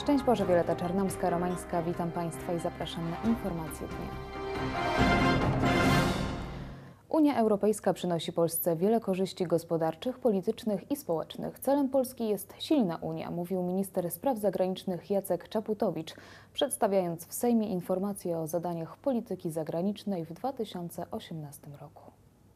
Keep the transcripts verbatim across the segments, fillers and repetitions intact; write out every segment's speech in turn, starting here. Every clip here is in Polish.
Szczęść Boże, Wioleta Czarnomska-Romańska. Witam Państwa i zapraszam na Informacje Dnia. Unia Europejska przynosi Polsce wiele korzyści gospodarczych, politycznych i społecznych. Celem Polski jest silna Unia, mówił minister spraw zagranicznych Jacek Czaputowicz, przedstawiając w Sejmie informacje o zadaniach polityki zagranicznej w dwa tysiące osiemnastym roku.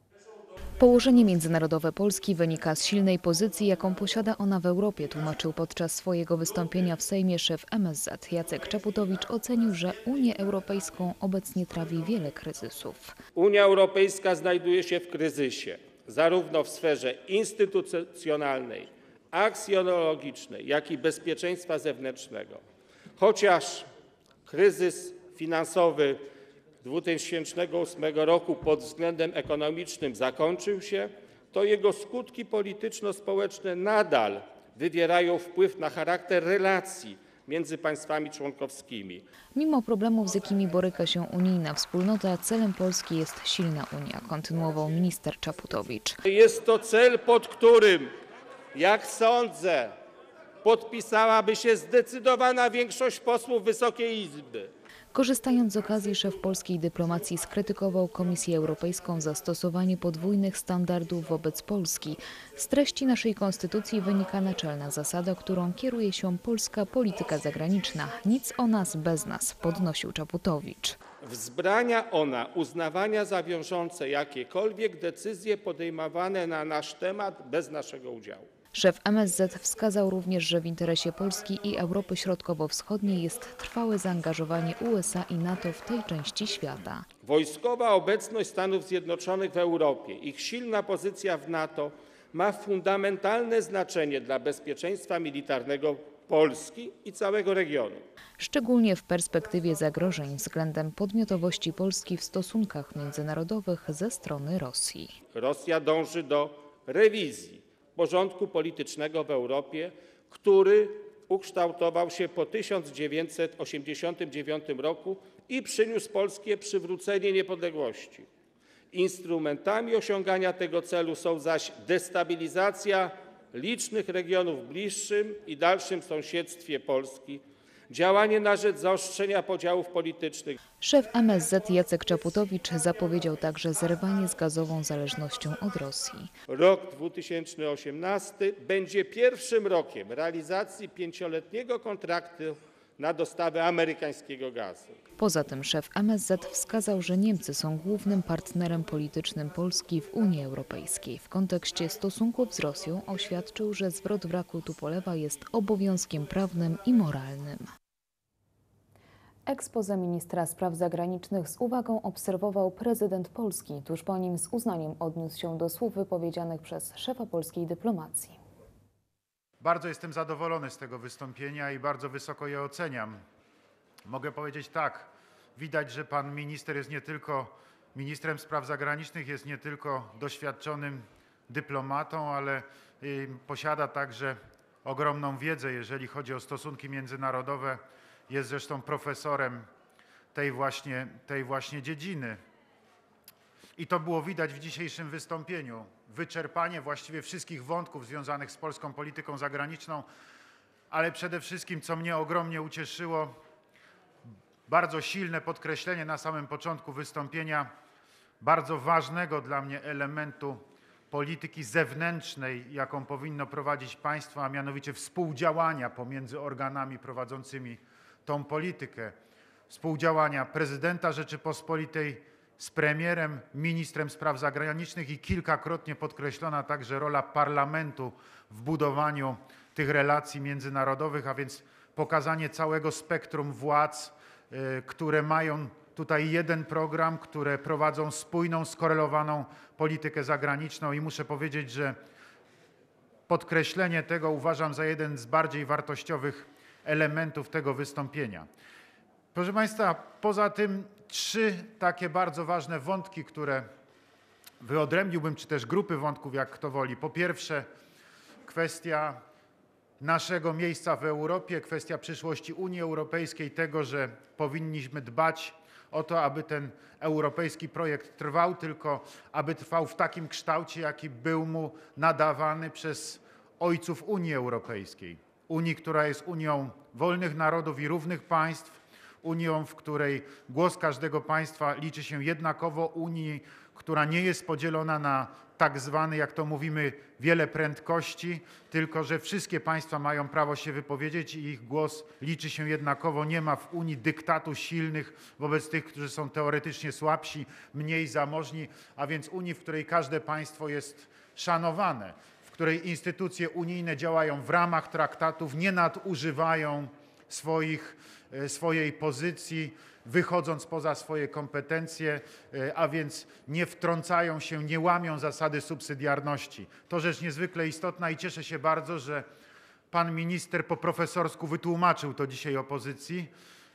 Położenie międzynarodowe Polski wynika z silnej pozycji, jaką posiada ona w Europie, tłumaczył podczas swojego wystąpienia w Sejmie szef M S Z. Jacek Czaputowicz ocenił, że Unię Europejską obecnie trawi wiele kryzysów. Unia Europejska znajduje się w kryzysie, zarówno w sferze instytucjonalnej, aksjonologicznej, jak i bezpieczeństwa zewnętrznego. Chociaż kryzys finansowy dwa tysiące ósmego roku pod względem ekonomicznym zakończył się, to jego skutki polityczno-społeczne nadal wywierają wpływ na charakter relacji między państwami członkowskimi. Mimo problemów, z jakimi boryka się unijna wspólnota, celem Polski jest silna Unia, kontynuował minister Czaputowicz. Jest to cel, pod którym, jak sądzę, podpisałaby się zdecydowana większość posłów Wysokiej Izby. Korzystając z okazji, szef polskiej dyplomacji skrytykował Komisję Europejską za stosowanie podwójnych standardów wobec Polski. Z treści naszej konstytucji wynika naczelna zasada, którą kieruje się polska polityka zagraniczna. Nic o nas bez nas, podnosił Czaputowicz. Wzbrania ona uznawania za wiążące jakiekolwiek decyzje podejmowane na nasz temat bez naszego udziału. Szef M S Z wskazał również, że w interesie Polski i Europy Środkowo-Wschodniej jest trwałe zaangażowanie U S A i NATO w tej części świata. Wojskowa obecność Stanów Zjednoczonych w Europie, ich silna pozycja w NATO ma fundamentalne znaczenie dla bezpieczeństwa militarnego Polski i całego regionu. Szczególnie w perspektywie zagrożeń względem podmiotowości Polski w stosunkach międzynarodowych ze strony Rosji. Rosja dąży do rewizji porządku politycznego w Europie, który ukształtował się po tysiąc dziewięćset osiemdziesiątym dziewiątym roku i przyniósł Polskie przywrócenie niepodległości. Instrumentami osiągania tego celu są zaś destabilizacja licznych regionów w bliższym i dalszym sąsiedztwie Polski, działanie na rzecz zaostrzenia podziałów politycznych. Szef M S Z Jacek Czaputowicz zapowiedział także zerwanie z gazową zależnością od Rosji. Rok dwa tysiące osiemnasty będzie pierwszym rokiem realizacji pięcioletniego kontraktu na dostawę amerykańskiego gazu. Poza tym szef M S Z wskazał, że Niemcy są głównym partnerem politycznym Polski w Unii Europejskiej. W kontekście stosunków z Rosją oświadczył, że zwrot wraku Tupolewa jest obowiązkiem prawnym i moralnym. Exposé ministra spraw zagranicznych z uwagą obserwował prezydent Polski. Tuż po nim z uznaniem odniósł się do słów wypowiedzianych przez szefa polskiej dyplomacji. Bardzo jestem zadowolony z tego wystąpienia i bardzo wysoko je oceniam. Mogę powiedzieć tak, widać, że pan minister jest nie tylko ministrem spraw zagranicznych, jest nie tylko doświadczonym dyplomatą, ale posiada także ogromną wiedzę, jeżeli chodzi o stosunki międzynarodowe. Jest zresztą profesorem tej właśnie, tej właśnie dziedziny. I to było widać w dzisiejszym wystąpieniu. Wyczerpanie właściwie wszystkich wątków związanych z polską polityką zagraniczną, ale przede wszystkim, co mnie ogromnie ucieszyło, bardzo silne podkreślenie na samym początku wystąpienia bardzo ważnego dla mnie elementu polityki zewnętrznej, jaką powinno prowadzić państwo, a mianowicie współdziałania pomiędzy organami prowadzącymi tą politykę. Współdziałania prezydenta Rzeczypospolitej z premierem, ministrem spraw zagranicznych i kilkakrotnie podkreślona także rola parlamentu w budowaniu tych relacji międzynarodowych, a więc pokazanie całego spektrum władz, które mają tutaj jeden program, które prowadzą spójną, skorelowaną politykę zagraniczną i muszę powiedzieć, że podkreślenie tego uważam za jeden z bardziej wartościowych elementów tego wystąpienia. Proszę Państwa, poza tym trzy takie bardzo ważne wątki, które wyodrębniłbym, czy też grupy wątków, jak kto woli. Po pierwsze, kwestia naszego miejsca w Europie, kwestia przyszłości Unii Europejskiej, tego, że powinniśmy dbać o to, aby ten europejski projekt trwał, tylko aby trwał w takim kształcie, jaki był mu nadawany przez ojców Unii Europejskiej. Unii, która jest Unią wolnych narodów i równych państw, Unią, w której głos każdego państwa liczy się jednakowo, Unii, która nie jest podzielona na tak zwany, jak to mówimy, wiele prędkości, tylko że wszystkie państwa mają prawo się wypowiedzieć i ich głos liczy się jednakowo. Nie ma w Unii dyktatu silnych wobec tych, którzy są teoretycznie słabsi, mniej zamożni, a więc Unii, w której każde państwo jest szanowane, w której instytucje unijne działają w ramach traktatów, nie nadużywają swoich, swojej pozycji, wychodząc poza swoje kompetencje, a więc nie wtrącają się, nie łamią zasady subsydiarności. To rzecz niezwykle istotna i cieszę się bardzo, że pan minister po profesorsku wytłumaczył to dzisiaj opozycji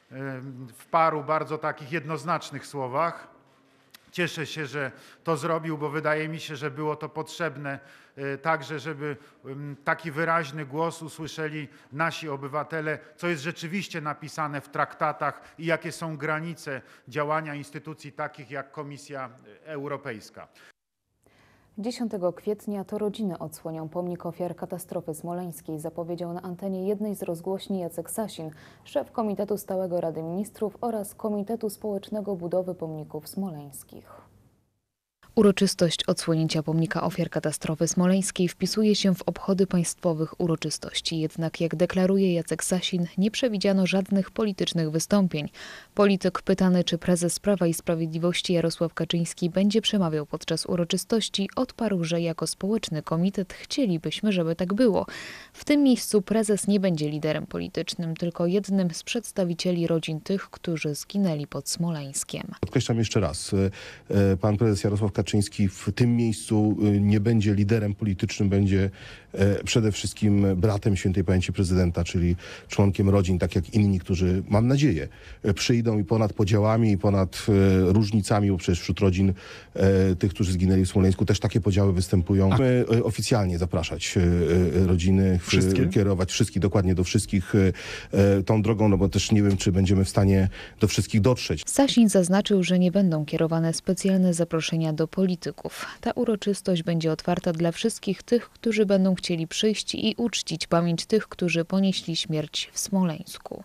w paru bardzo takich jednoznacznych słowach. Cieszę się, że to zrobił, bo wydaje mi się, że było to potrzebne także, żeby taki wyraźny głos usłyszeli nasi obywatele, co jest rzeczywiście napisane w traktatach i jakie są granice działania instytucji takich jak Komisja Europejska. dziesiątego kwietnia to rodziny odsłonią pomnik ofiar katastrofy smoleńskiej, zapowiedział na antenie jednej z rozgłośni Jacek Sasin, szef Komitetu Stałego Rady Ministrów oraz Komitetu Społecznego Budowy Pomników Smoleńskich. Uroczystość odsłonięcia pomnika ofiar katastrofy smoleńskiej wpisuje się w obchody państwowych uroczystości. Jednak, jak deklaruje Jacek Sasin, nie przewidziano żadnych politycznych wystąpień. Polityk pytany, czy prezes Prawa i Sprawiedliwości Jarosław Kaczyński będzie przemawiał podczas uroczystości, odparł, że jako społeczny komitet chcielibyśmy, żeby tak było. W tym miejscu prezes nie będzie liderem politycznym, tylko jednym z przedstawicieli rodzin tych, którzy zginęli pod Smoleńskiem. Podkreślam jeszcze raz, pan prezes Jarosław Kaczyński w tym miejscu nie będzie liderem politycznym, będzie przede wszystkim bratem świętej pamięci prezydenta, czyli członkiem rodzin, tak jak inni, którzy, mam nadzieję, przyjdą i ponad podziałami i ponad różnicami, bo przecież wśród rodzin tych, którzy zginęli w Smoleńsku, też takie podziały występują. Chcemy oficjalnie zapraszać rodziny, Wszystkie? kierować wszystkich, dokładnie do wszystkich tą drogą, no bo też nie wiem, czy będziemy w stanie do wszystkich dotrzeć. Sasin zaznaczył, że nie będą kierowane specjalne zaproszenia do polityków. Ta uroczystość będzie otwarta dla wszystkich tych, którzy będą chcieli przyjść i uczcić pamięć tych, którzy ponieśli śmierć w Smoleńsku.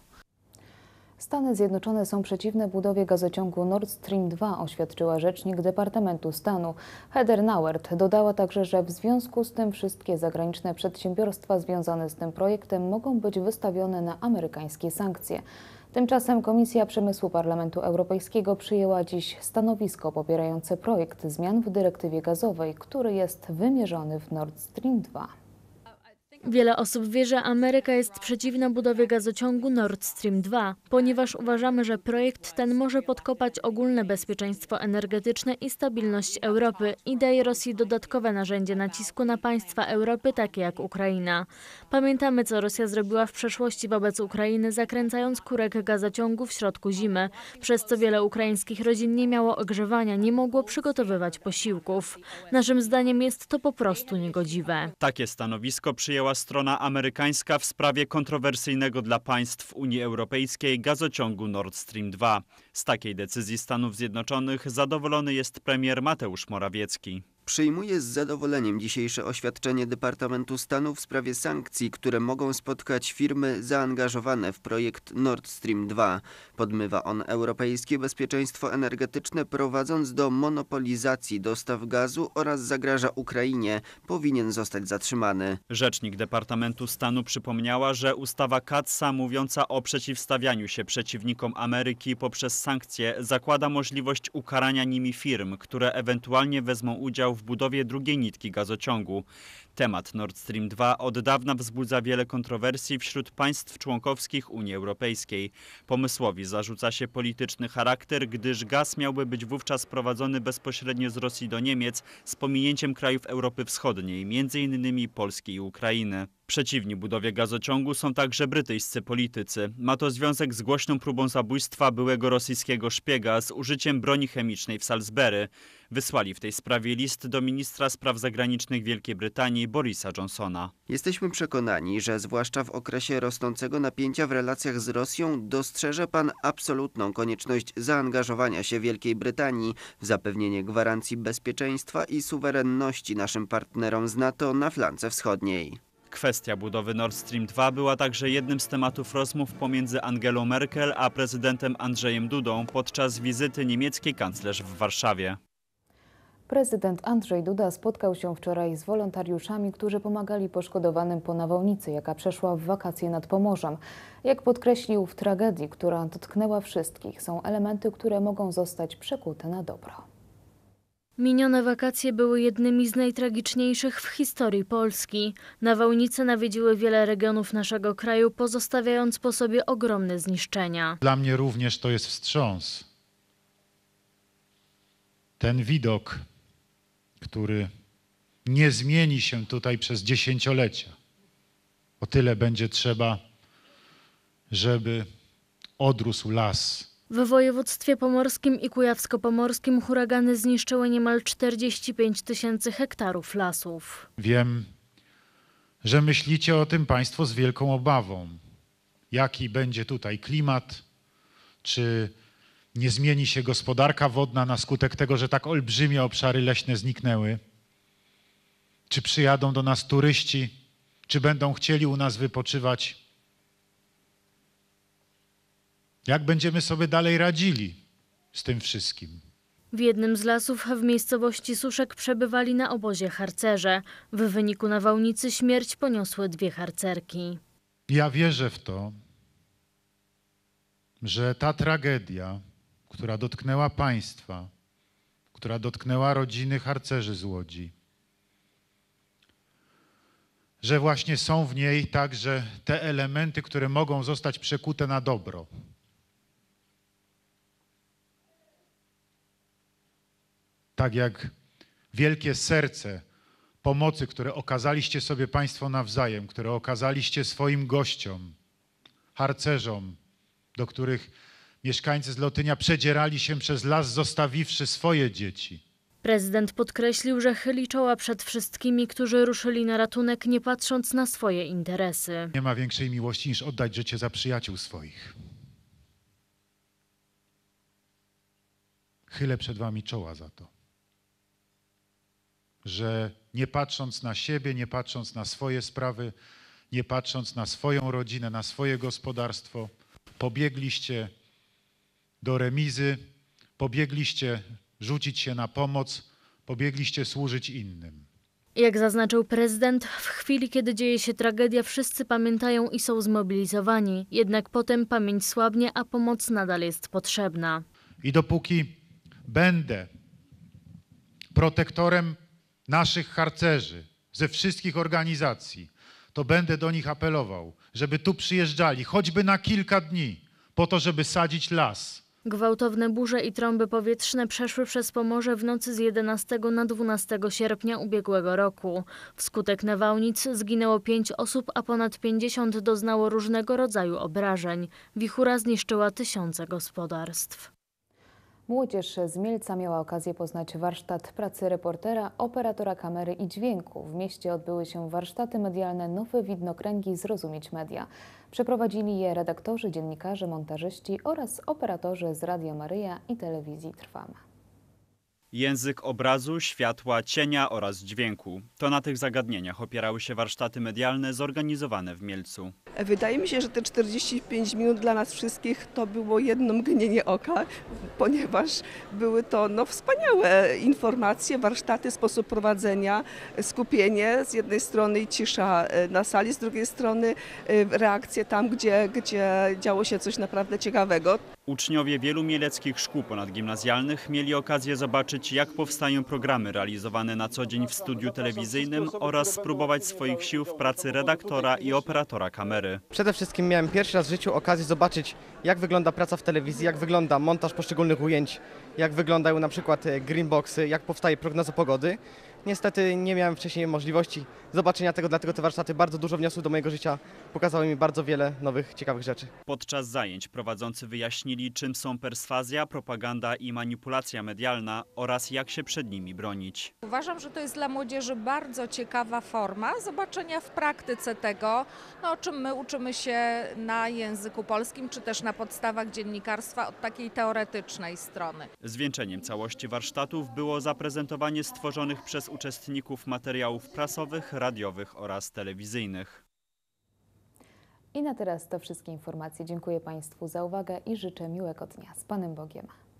Stany Zjednoczone są przeciwne budowie gazociągu Nord Stream dwa, oświadczyła rzecznik Departamentu Stanu. Heather Nauert dodała także, że w związku z tym wszystkie zagraniczne przedsiębiorstwa związane z tym projektem mogą być wystawione na amerykańskie sankcje. Tymczasem Komisja Przemysłu Parlamentu Europejskiego przyjęła dziś stanowisko popierające projekt zmian w dyrektywie gazowej, który jest wymierzony w Nord Stream dwa. Wiele osób wie, że Ameryka jest przeciwna budowie gazociągu Nord Stream dwa, ponieważ uważamy, że projekt ten może podkopać ogólne bezpieczeństwo energetyczne i stabilność Europy i daje Rosji dodatkowe narzędzie nacisku na państwa Europy, takie jak Ukraina. Pamiętamy, co Rosja zrobiła w przeszłości wobec Ukrainy, zakręcając kurek gazociągu w środku zimy, przez co wiele ukraińskich rodzin nie miało ogrzewania, nie mogło przygotowywać posiłków. Naszym zdaniem jest to po prostu niegodziwe. Takie stanowisko przyjęła strona amerykańska w sprawie kontrowersyjnego dla państw Unii Europejskiej gazociągu Nord Stream dwa. Z takiej decyzji Stanów Zjednoczonych zadowolony jest premier Mateusz Morawiecki. Przyjmuję z zadowoleniem dzisiejsze oświadczenie Departamentu Stanu w sprawie sankcji, które mogą spotkać firmy zaangażowane w projekt Nord Stream dwa. Podmywa on europejskie bezpieczeństwo energetyczne, prowadząc do monopolizacji dostaw gazu oraz zagraża Ukrainie. Powinien zostać zatrzymany. Rzecznik Departamentu Stanu przypomniała, że ustawa Katsa mówiąca o przeciwstawianiu się przeciwnikom Ameryki poprzez sankcje zakłada możliwość ukarania nimi firm, które ewentualnie wezmą udział w budowie drugiej nitki gazociągu. Temat Nord Stream dwa od dawna wzbudza wiele kontrowersji wśród państw członkowskich Unii Europejskiej. Pomysłowi zarzuca się polityczny charakter, gdyż gaz miałby być wówczas prowadzony bezpośrednio z Rosji do Niemiec z pominięciem krajów Europy Wschodniej, między innymi Polski i Ukrainy. Przeciwni budowie gazociągu są także brytyjscy politycy. Ma to związek z głośną próbą zabójstwa byłego rosyjskiego szpiega z użyciem broni chemicznej w Salisbury. Wysłali w tej sprawie list do ministra spraw zagranicznych Wielkiej Brytanii Borisa Johnsona. Jesteśmy przekonani, że zwłaszcza w okresie rosnącego napięcia w relacjach z Rosją dostrzeże pan absolutną konieczność zaangażowania się Wielkiej Brytanii w zapewnienie gwarancji bezpieczeństwa i suwerenności naszym partnerom z NATO na flance wschodniej. Kwestia budowy Nord Stream dwa była także jednym z tematów rozmów pomiędzy Angelą Merkel a prezydentem Andrzejem Dudą podczas wizyty niemieckiej kanclerz w Warszawie. Prezydent Andrzej Duda spotkał się wczoraj z wolontariuszami, którzy pomagali poszkodowanym po nawałnicy, jaka przeszła w wakacje nad Pomorzem. Jak podkreślił, w tragedii, która dotknęła wszystkich, są elementy, które mogą zostać przekute na dobro. Minione wakacje były jednymi z najtragiczniejszych w historii Polski. Nawałnice nawiedziły wiele regionów naszego kraju, pozostawiając po sobie ogromne zniszczenia. Dla mnie również to jest wstrząs. Ten widok, który nie zmieni się tutaj przez dziesięciolecia. O tyle będzie trzeba, żeby odrósł las. W województwie pomorskim i kujawsko-pomorskim huragany zniszczyły niemal czterdzieści pięć tysięcy hektarów lasów. Wiem, że myślicie o tym państwo z wielką obawą. Jaki będzie tutaj klimat? Czy nie zmieni się gospodarka wodna na skutek tego, że tak olbrzymie obszary leśne zniknęły? Czy przyjadą do nas turyści? Czy będą chcieli u nas wypoczywać? Jak będziemy sobie dalej radzili z tym wszystkim? W jednym z lasów w miejscowości Suszek przebywali na obozie harcerze. W wyniku nawałnicy śmierć poniosły dwie harcerki. Ja wierzę w to, że ta tragedia, która dotknęła państwa, która dotknęła rodziny harcerzy z Łodzi, że właśnie są w niej także te elementy, które mogą zostać przekute na dobro. Tak jak wielkie serce pomocy, które okazaliście sobie państwo nawzajem, które okazaliście swoim gościom, harcerzom, do których mieszkańcy z Lotynia przedzierali się przez las, zostawiwszy swoje dzieci. Prezydent podkreślił, że chyli czoła przed wszystkimi, którzy ruszyli na ratunek, nie patrząc na swoje interesy. Nie ma większej miłości niż oddać życie za przyjaciół swoich. Chylę przed wami czoła za to, że nie patrząc na siebie, nie patrząc na swoje sprawy, nie patrząc na swoją rodzinę, na swoje gospodarstwo, pobiegliście do remizy, pobiegliście rzucić się na pomoc, pobiegliście służyć innym. Jak zaznaczył prezydent, w chwili, kiedy dzieje się tragedia, wszyscy pamiętają i są zmobilizowani. Jednak potem pamięć słabnie, a pomoc nadal jest potrzebna. I dopóki będę protektorem naszych harcerzy ze wszystkich organizacji, to będę do nich apelował, żeby tu przyjeżdżali, choćby na kilka dni, po to, żeby sadzić las. Gwałtowne burze i trąby powietrzne przeszły przez Pomorze w nocy z jedenastego na dwunastego sierpnia ubiegłego roku. Wskutek nawałnic zginęło pięć osób, a ponad pięćdziesiąt doznało różnego rodzaju obrażeń. Wichura zniszczyła tysiące gospodarstw. Młodzież z Mielca miała okazję poznać warsztat pracy reportera, operatora kamery i dźwięku. W mieście odbyły się warsztaty medialne Nowe Widnokręgi Zrozumieć Media. Przeprowadzili je redaktorzy, dziennikarze, montażyści oraz operatorzy z Radia Maryja i telewizji Trwam. Język obrazu, światła, cienia oraz dźwięku. To na tych zagadnieniach opierały się warsztaty medialne zorganizowane w Mielcu. Wydaje mi się, że te czterdzieści pięć minut dla nas wszystkich to było jedno mgnienie oka, ponieważ były to no, wspaniałe informacje, warsztaty, sposób prowadzenia, skupienie, z jednej strony cisza na sali, z drugiej strony reakcje tam, gdzie, gdzie działo się coś naprawdę ciekawego. Uczniowie wielu mieleckich szkół ponadgimnazjalnych mieli okazję zobaczyć, jak powstają programy realizowane na co dzień w studiu telewizyjnym oraz spróbować swoich sił w pracy redaktora i operatora kamery. Przede wszystkim miałem pierwszy raz w życiu okazję zobaczyć, jak wygląda praca w telewizji, jak wygląda montaż poszczególnych ujęć, jak wyglądają na przykład greenboxy, jak powstaje prognoza pogody. Niestety nie miałem wcześniej możliwości zobaczenia tego, dlatego te warsztaty bardzo dużo wniosły do mojego życia, pokazały mi bardzo wiele nowych, ciekawych rzeczy. Podczas zajęć prowadzący wyjaśnili, czym są perswazja, propaganda i manipulacja medialna oraz jak się przed nimi bronić. Uważam, że to jest dla młodzieży bardzo ciekawa forma zobaczenia w praktyce tego, no, o czym my uczymy się na języku polskim, czy też na podstawach dziennikarstwa od takiej teoretycznej strony. Zwieńczeniem całości warsztatów było zaprezentowanie stworzonych przez uczestników materiałów prasowych, radiowych oraz telewizyjnych. I na teraz to wszystkie informacje. Dziękuję Państwu za uwagę i życzę miłego dnia. Z Panem Bogiem.